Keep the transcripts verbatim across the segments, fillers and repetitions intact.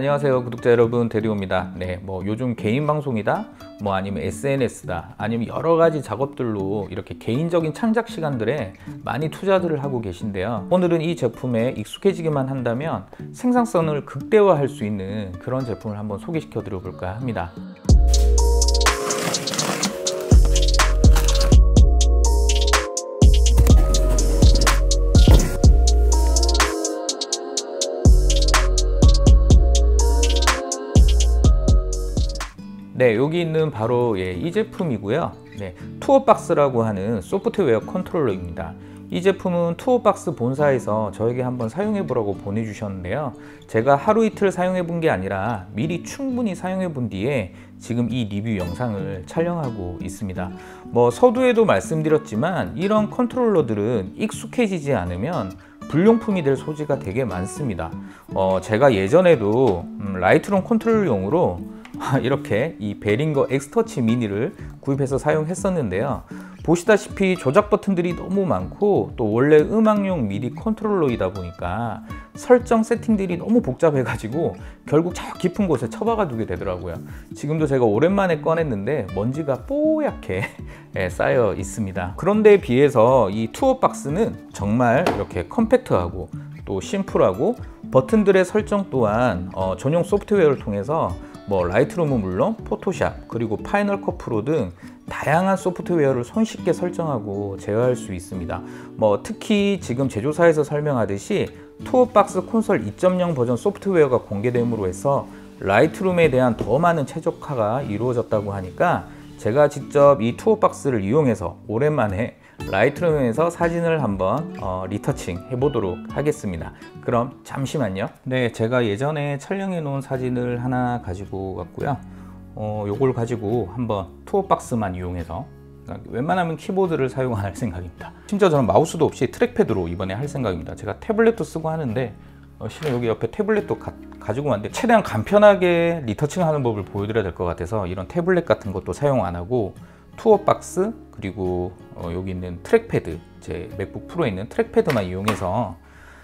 안녕하세요 구독자 여러분, 대리오입니다. 네, 뭐 요즘 개인 방송이다, 뭐 아니면 에스엔에스다, 아니면 여러 가지 작업들로 이렇게 개인적인 창작 시간들에 많이 투자들을 하고 계신데요. 오늘은 이 제품에 익숙해지기만 한다면 생산성을 극대화할 수 있는 그런 제품을 한번 소개시켜 드려볼까 합니다. 네, 여기 있는 바로 예, 이 제품이고요. 네, 투어박스라고 하는 소프트웨어 컨트롤러입니다. 이 제품은 투어박스 본사에서 저에게 한번 사용해 보라고 보내주셨는데요. 제가 하루 이틀 사용해 본 게 아니라 미리 충분히 사용해 본 뒤에 지금 이 리뷰 영상을 촬영하고 있습니다. 뭐 서두에도 말씀드렸지만 이런 컨트롤러들은 익숙해지지 않으면 불용품이 될 소지가 되게 많습니다. 어, 제가 예전에도 음, 라이트룸 컨트롤용으로 이렇게 이 베링거 엑스터치 미니를 구입해서 사용했었는데요. 보시다시피 조작 버튼들이 너무 많고 또 원래 음악용 미디 컨트롤러이다 보니까 설정 세팅들이 너무 복잡해 가지고 결국 저 깊은 곳에 처박아 두게 되더라고요. 지금도 제가 오랜만에 꺼냈는데 먼지가 뽀얗게 쌓여 있습니다. 그런데 비해서 이 투어박스는 정말 이렇게 컴팩트하고 또 심플하고 버튼들의 설정 또한 어, 전용 소프트웨어를 통해서 뭐 라이트룸은 물론 포토샵 그리고 파이널 컷 프로 등 다양한 소프트웨어를 손쉽게 설정하고 제어할 수 있습니다. 뭐 특히 지금 제조사에서 설명하듯이 투어박스 콘솔 이 점 영 버전 소프트웨어가 공개됨으로 해서 라이트룸에 대한 더 많은 최적화가 이루어졌다고 하니까 제가 직접 이 투어박스를 이용해서 오랜만에 라이트룸에서 사진을 한번 어, 리터칭 해보도록 하겠습니다. 그럼 잠시만요. 네, 제가 예전에 촬영해 놓은 사진을 하나 가지고 왔고요. 어, 요걸 가지고 한번 투어박스만 이용해서 웬만하면 키보드를 사용 안 할 생각입니다. 심지어 저는 마우스도 없이 트랙패드로 이번에 할 생각입니다. 제가 태블릿도 쓰고 하는데 어, 실은 여기 옆에 태블릿도 가, 가지고 왔는데 최대한 간편하게 리터칭 하는 법을 보여드려야 될 것 같아서 이런 태블릿 같은 것도 사용 안 하고 투어박스 그리고 어, 여기 있는 트랙패드, 제 맥북 프로에 있는 트랙패드만 이용해서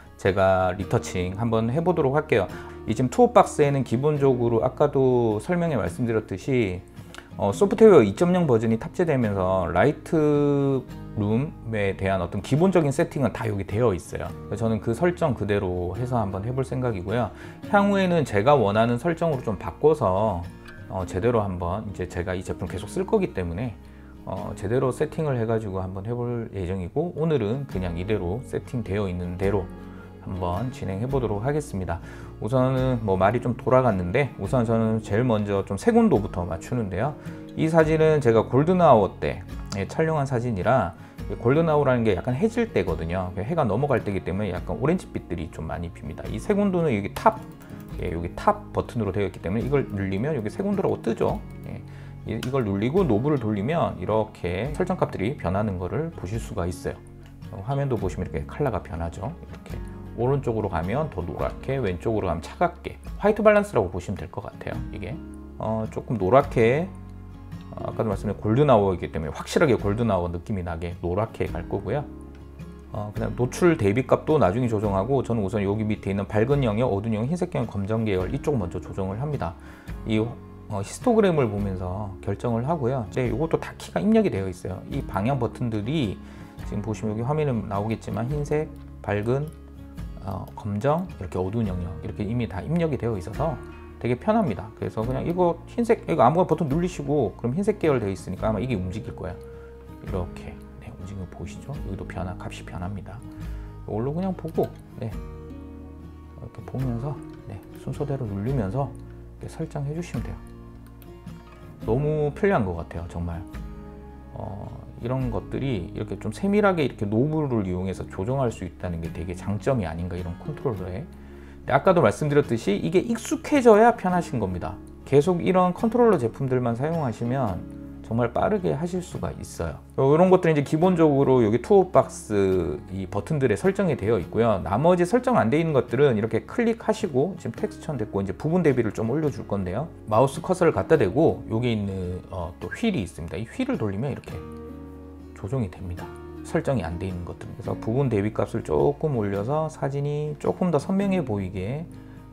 제가 리터칭 한번 해보도록 할게요. 이 지금 투어박스에는 기본적으로 아까도 설명에 말씀드렸듯이 어, 소프트웨어 이 점 영 버전이 탑재되면서 라이트룸에 대한 어떤 기본적인 세팅은 다 여기 되어 있어요. 저는 그 설정 그대로 해서 한번 해볼 생각이고요. 향후에는 제가 원하는 설정으로 좀 바꿔서 어, 제대로 한번 이제 제가 이 제품 계속 쓸 거기 때문에 어, 제대로 세팅을 해가지고 한번 해볼 예정이고, 오늘은 그냥 이대로 세팅되어 있는 대로 한번 진행해 보도록 하겠습니다. 우선은 뭐 말이 좀 돌아갔는데 우선 저는 제일 먼저 좀 색온도부터 맞추는데요. 이 사진은 제가 골든아워 때 촬영한 사진이라, 골든아워라는 게 약간 해질 때거든요. 해가 넘어갈 때이기 때문에 약간 오렌지빛들이 좀 많이 핍니다. 이 색온도는 여기 탑 예, 여기 탑 버튼으로 되어 있기 때문에 이걸 누르면 여기 색온도라고 뜨죠. 예, 이걸 누르고 노브를 돌리면 이렇게 설정값들이 변하는 것을 보실 수가 있어요. 어, 화면도 보시면 이렇게 컬러가 변하죠. 이렇게 오른쪽으로 가면 더 노랗게, 왼쪽으로 가면 차갑게, 화이트 밸런스라고 보시면 될 것 같아요. 이게 어, 조금 노랗게, 어, 아까도 말씀드린 골든아워이기 때문에 확실하게 골든아워 느낌이 나게 노랗게 갈 거고요. 어, 그다음 노출 대비 값도 나중에 조정하고, 저는 우선 여기 밑에 있는 밝은 영역, 어두운 영역, 흰색 영역, 검정 계열 이쪽 먼저 조정을 합니다. 이 어, 히스토그램을 보면서 결정을 하고요. 네, 이것도 다 키가 입력이 되어 있어요. 이 방향 버튼들이 지금 보시면 여기 화면에 나오겠지만 흰색, 밝은, 어, 검정, 이렇게 어두운 영역 이렇게 이미 다 입력이 되어 있어서 되게 편합니다. 그래서 그냥 이거 흰색, 이거 아무거나 버튼 누르시고 그럼 흰색 계열 되어 있으니까 아마 이게 움직일 거예요. 이렇게 움직이는 거 보이시죠? 여기도 변화, 값이 변합니다. 이걸로 그냥 보고 네, 이렇게 보면서 네, 순서대로 누르면서 이렇게 설정해 주시면 돼요. 너무 편리한 것 같아요, 정말. 어, 이런 것들이 이렇게 좀 세밀하게 이렇게 노브를 이용해서 조정할 수 있다는 게 되게 장점이 아닌가, 이런 컨트롤러에. 근데 아까도 말씀드렸듯이 이게 익숙해져야 편하신 겁니다. 계속 이런 컨트롤러 제품들만 사용하시면 정말 빠르게 하실 수가 있어요. 이런 것들은 이제 기본적으로 여기 투어박스 이 버튼들에 설정이 되어 있고요. 나머지 설정 안 되어 있는 것들은 이렇게 클릭하시고, 지금 텍스처는 됐고 이제 부분 대비를 좀 올려줄 건데요. 마우스 커서를 갖다 대고 여기 있는 어, 또 휠이 있습니다. 이 휠을 돌리면 이렇게 조정이 됩니다. 설정이 안 되어 있는 것들. 그래서 부분 대비 값을 조금 올려서 사진이 조금 더 선명해 보이게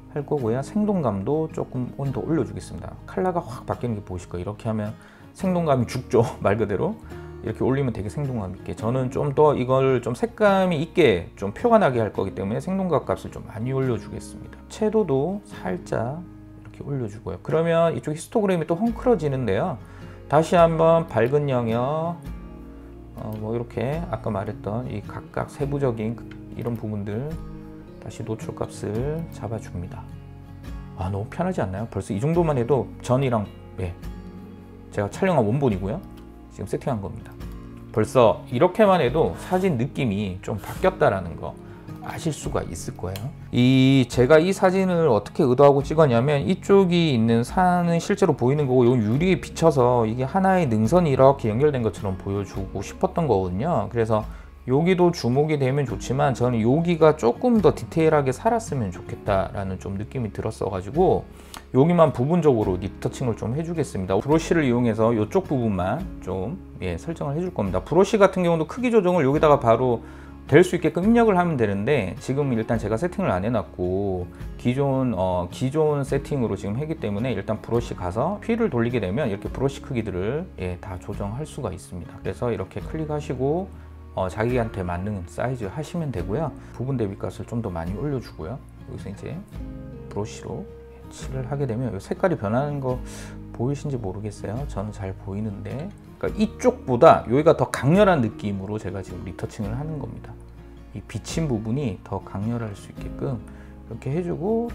할 거고요. 생동감도 조금 온도 올려주겠습니다. 컬러가 확 바뀌는 게 보이실 거예요. 이렇게 하면 생동감이 죽죠. 말 그대로 이렇게 올리면 되게 생동감 있게. 저는 좀 더 이걸 좀 색감이 있게 좀 표가 나게 할 거기 때문에 생동감 값을 좀 많이 올려주겠습니다. 채도도 살짝 이렇게 올려주고요. 그러면 이쪽 히스토그램이 또 헝클어지는데요. 다시 한번 밝은 영역, 어, 뭐 이렇게 아까 말했던 이 각각 세부적인 이런 부분들 다시 노출 값을 잡아줍니다. 아, 너무 편하지 않나요? 벌써 이 정도만 해도 전이랑 예, 제가 촬영한 원본이고요. 지금 세팅한 겁니다. 벌써 이렇게만 해도 사진 느낌이 좀 바뀌었다라는 거 아실 수가 있을 거예요. 이 제가 이 사진을 어떻게 의도하고 찍었냐면 이쪽이 있는 산은 실제로 보이는 거고 이 유리에 비쳐서 이게 하나의 능선이 이렇게 연결된 것처럼 보여주고 싶었던 거거든요. 그래서 여기도 주목이 되면 좋지만 저는 여기가 조금 더 디테일하게 살았으면 좋겠다라는 좀 느낌이 들었어 가지고 여기만 부분적으로 리터칭을 좀 해주겠습니다. 브러쉬를 이용해서 이쪽 부분만 좀 예, 설정을 해줄 겁니다. 브러쉬 같은 경우도 크기 조정을 여기다가 바로 될 수 있게끔 입력을 하면 되는데 지금 일단 제가 세팅을 안 해놨고 기존 어, 기존 세팅으로 지금 했기 때문에 일단 브러쉬 가서 휠을 돌리게 되면 이렇게 브러쉬 크기들을 예, 다 조정할 수가 있습니다. 그래서 이렇게 클릭하시고 어, 자기한테 맞는 사이즈 하시면 되고요. 부분 대비값을 좀 더 많이 올려주고요. 여기서 이제 브러쉬로 칠을 하게 되면 이 색깔이 변하는 거 보이신지 모르겠어요. 저는 잘 보이는데 그러니까 이쪽보다 여기가 더 강렬한 느낌으로 제가 지금 리터칭을 하는 겁니다. 이 비친 부분이 더 강렬할 수 있게끔 이렇게 해주고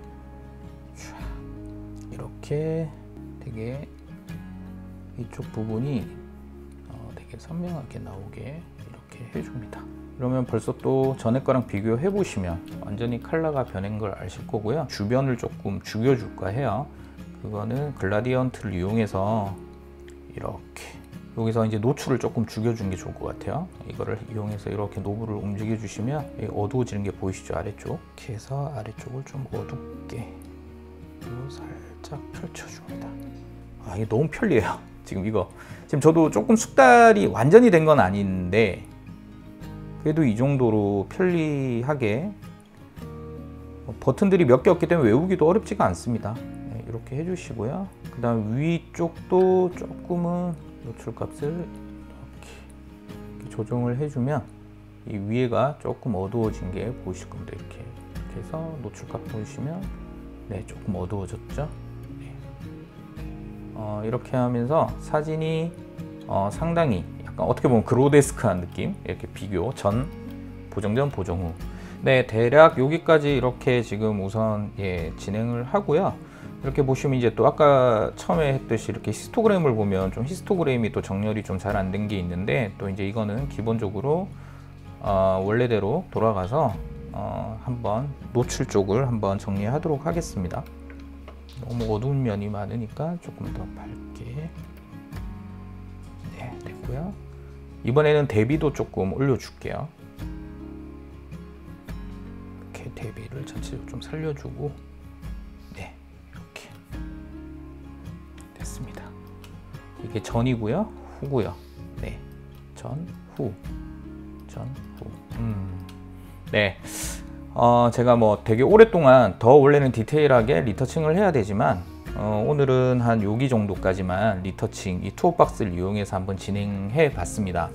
이렇게 이렇게 되게 이쪽 부분이 어 되게 선명하게 나오게 이렇게 해줍니다. 그러면 벌써 또 전에 거랑 비교해 보시면 완전히 컬러가 변한 걸 아실 거고요. 주변을 조금 죽여줄까 해요. 그거는 글라디언트를 이용해서 이렇게 여기서 이제 노출을 조금 죽여준 게 좋을 것 같아요. 이거를 이용해서 이렇게 노브를 움직여 주시면 어두워지는 게 보이시죠? 아래쪽 이렇게 해서 아래쪽을 좀 어둡게 살짝 펼쳐줍니다. 아, 이게 너무 편리해요. 지금 이거 지금 저도 조금 숙달이 완전히 된 건 아닌데 그래도 이 정도로 편리하게 버튼들이 몇 개 없기 때문에 외우기도 어렵지가 않습니다. 네, 이렇게 해주시고요. 그 다음 위쪽도 조금은 노출 값을 이렇게, 이렇게 조정을 해주면 이 위에가 조금 어두워진 게 보이실 겁니다. 이렇게, 이렇게 해서 노출 값 보시면 네, 조금 어두워졌죠. 네. 어, 이렇게 하면서 사진이 어, 상당히 약간 어떻게 보면 그로데스크한 느낌, 이렇게 비교 전 보정 전 보정 후. 네, 대략 여기까지 이렇게 지금 우선 예, 진행을 하고요. 이렇게 보시면 이제 또 아까 처음에 했듯이 이렇게 히스토그램을 보면 좀 히스토그램이 또 정렬이 좀 잘 안 된 게 있는데 또 이제 이거는 기본적으로 어, 원래대로 돌아가서 어, 한번 노출 쪽을 한번 정리하도록 하겠습니다. 너무 어두운 면이 많으니까 조금 더 밝게. 네, 됐고요. 이번에는 대비도 조금 올려줄게요. 이렇게 대비를 전체적으로 좀 살려주고, 네, 이렇게 됐습니다. 이게 전이고요, 후고요. 네, 전, 후, 전, 후. 음, 네. 어, 제가 뭐 되게 오랫동안 더 원래는 디테일하게 리터칭을 해야 되지만 어, 오늘은 한 여기 정도까지만 리터칭 이 투어박스를 이용해서 한번 진행해 봤습니다.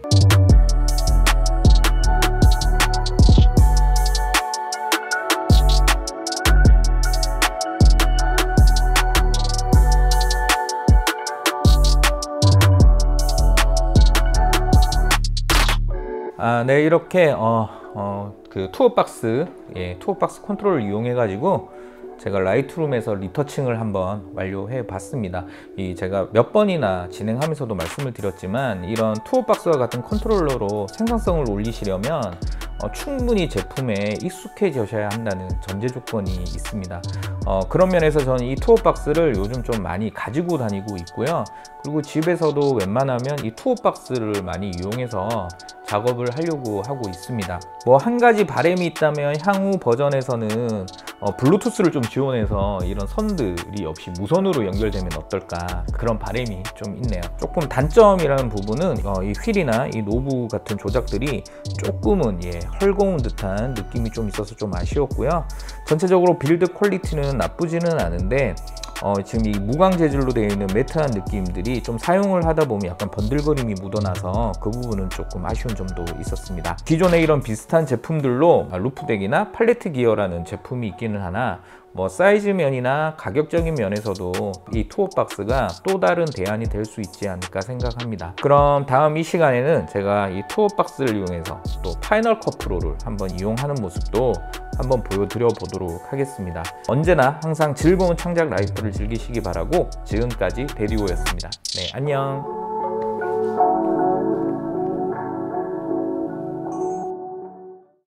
아, 네, 이렇게 어, 어, 그 투어박스, 예, 투어박스 컨트롤을 이용해 가지고 제가 라이트룸에서 리터칭을 한번 완료해 봤습니다. 이 제가 몇 번이나 진행하면서도 말씀을 드렸지만 이런 투어박스와 같은 컨트롤러로 생산성을 올리시려면 어, 충분히 제품에 익숙해지셔야 한다는 전제 조건이 있습니다. 어, 그런 면에서 저는 이 투어박스를 요즘 좀 많이 가지고 다니고 있고요. 그리고 집에서도 웬만하면 이 투어박스를 많이 이용해서 작업을 하려고 하고 있습니다. 뭐 한 가지 바람이 있다면 향후 버전에서는 어, 블루투스를 좀 지원해서 이런 선들이 없이 무선으로 연결되면 어떨까, 그런 바람이 좀 있네요. 조금 단점이라는 부분은 어, 이 휠이나 이 노브 같은 조작들이 조금은 예, 헐거운 듯한 느낌이 좀 있어서 좀 아쉬웠고요. 전체적으로 빌드 퀄리티는 나쁘지는 않은데 어, 지금 이 무광 재질로 되어 있는 매트한 느낌들이 좀 사용을 하다 보면 약간 번들거림이 묻어나서 그 부분은 조금 아쉬운 점도 있었습니다. 기존에 이런 비슷한 제품들로 루프덱이나 팔레트 기어라는 제품이 있기는 하나 뭐 사이즈면이나 가격적인 면에서도 이 투어박스가 또 다른 대안이 될 수 있지 않을까 생각합니다. 그럼 다음 이 시간에는 제가 이 투어박스를 이용해서 또 파이널 컷 프로를 한번 이용하는 모습도 한번 보여드려 보도록 하겠습니다. 언제나 항상 즐거운 창작 라이프를 즐기시기 바라고 지금까지 데디오였습니다. 네, 안녕.